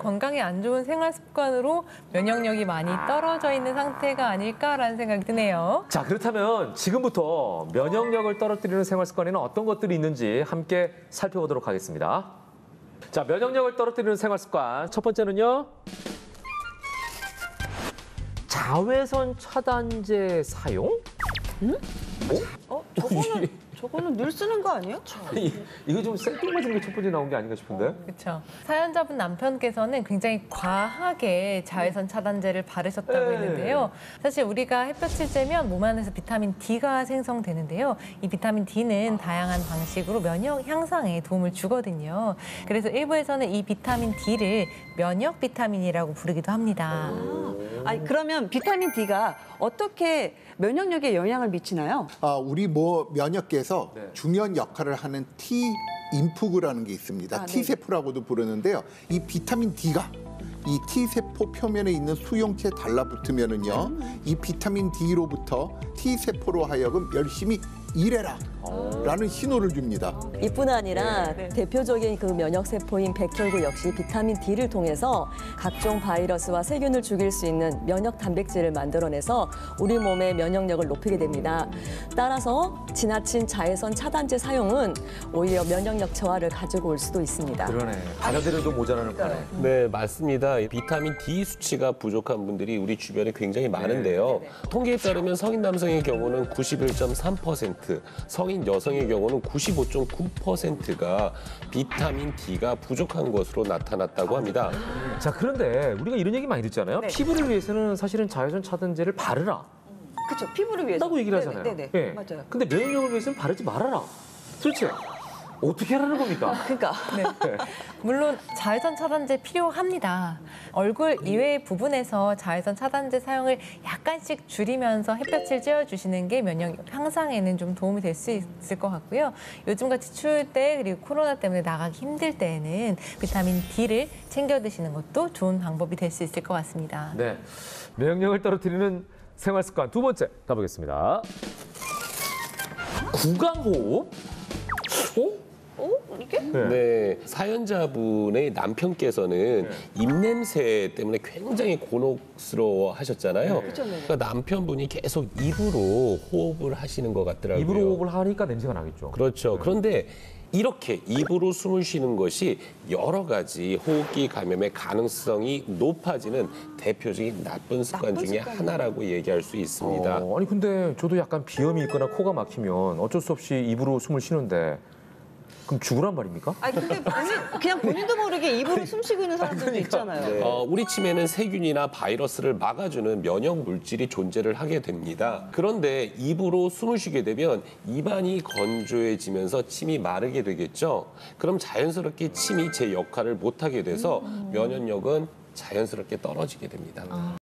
건강에 안 좋은 생활 습관으로 면역력이 많이 떨어져 있는 상태가 아닐까라는 생각이 드네요. 자, 그렇다면 지금부터 면역력을 떨어뜨리는 생활 습관에는 어떤 것들이 있는지 함께 살펴보도록 하겠습니다. 자, 면역력을 떨어뜨리는 생활 습관. 첫 번째는요. 자외선 차단제 사용? 저거는 늘 쓰는 거 아니에요? 이거 좀 생뚱맞은 게 첫 번째 나온 게 아닌가 싶은데? 그렇죠. 사연자분 남편께서는 굉장히 과하게 자외선 차단제를 바르셨다고 네. 했는데요. 사실 우리가 햇볕을 쬐면 몸 안에서 비타민 D가 생성되는데요. 이 비타민 D는 다양한 방식으로 면역 향상에 도움을 주거든요. 그래서 일부에서는 이 비타민 D를 면역 비타민이라고 부르기도 합니다. 아니 그러면 비타민 D가 어떻게 면역력에 영향을 미치나요? 우리 면역계에서 네. 중요한 역할을 하는 T 인프그라는 게 있습니다. 네. T세포라고도 부르는데요. 이 비타민 D가 이 T세포 표면에 있는 수용체에 달라붙으면은요, 이 비타민 D로부터 T세포로 하여금 열심히 일해라 라는 신호를 줍니다. 이뿐 아니라 대표적인 그 면역세포인 백혈구 역시 비타민 D를 통해서 각종 바이러스와 세균을 죽일 수 있는 면역 단백질을 만들어내서 우리 몸의 면역력을 높이게 됩니다. 따라서 지나친 자외선 차단제 사용은 오히려 면역력 저하를 가지고 올 수도 있습니다. 그러네. 받아들여도 모자라는 거네. 네, 맞습니다. 비타민 D 수치가 부족한 분들이 우리 주변에 굉장히 많은데요. 통계에 따르면 성인 남성의 경우는 91.3%, 성인 여성의 경우는 95.9%가 비타민 D가 부족한 것으로 나타났다고 합니다. 자, 그런데 우리가 이런 얘기 많이 듣잖아요. 피부를 위해서는 사실은 자외선 차단제를 바르라. 그렇죠. 피부를 위해서. 라고 얘기를 하잖아요. 네네. 예. 맞아요. 근데 면역력을 위해서는 바르지 말아라. 도대체 어떻게 하라는 겁니까? 그러니까. 물론 자외선 차단제 필요합니다. 얼굴 이외의 부분에서 자외선 차단제 사용을 약간씩 줄이면서 햇볕을 쬐어주시는 게 면역력 향상에는 좀 도움이 될 수 있을 것 같고요. 요즘같이 추울 때 그리고 코로나 때문에 나가기 힘들 때에는 비타민 D를 챙겨 드시는 것도 좋은 방법이 될 수 있을 것 같습니다. 네, 면역력을 떨어뜨리는 생활 습관 두 번째 가보겠습니다. 구강호흡? 이게? 네, 사연자분의 남편께서는 입냄새 때문에 굉장히 곤혹스러워 하셨잖아요. 그러니까 남편분이 계속 입으로 호흡을 하시는 것 같더라고요. 입으로 호흡을 하니까 냄새가 나겠죠. 그렇죠. 그런데 이렇게 입으로 숨을 쉬는 것이 여러 가지 호흡기 감염의 가능성이 높아지는 대표적인 나쁜 습관 중에 하나라고 얘기할 수 있습니다. 아니 근데 저도 약간 비염이 있거나 코가 막히면 어쩔 수 없이 입으로 숨을 쉬는데 그럼 죽으란 말입니까? 아니 근데 그냥 본인도 모르게 입으로 숨 쉬고 있는 사람들도 있잖아요. 우리 침에는 세균이나 바이러스를 막아주는 면역 물질이 존재를 하게 됩니다. 그런데 입으로 숨을 쉬게 되면 입안이 건조해지면서 침이 마르게 되겠죠. 그럼 자연스럽게 침이 제 역할을 못하게 돼서 면역력은 자연스럽게 떨어지게 됩니다.